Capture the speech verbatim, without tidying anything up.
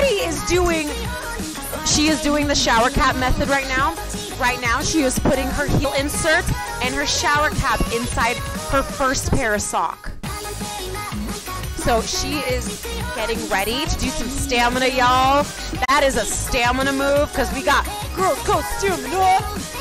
is doing, she is doing the shower cap method right now. Right now, she is putting her heel insert and her shower cap inside her first pair of sock. So she is getting ready to do some stamina, y'all. That is a stamina move because we got girls code stamina.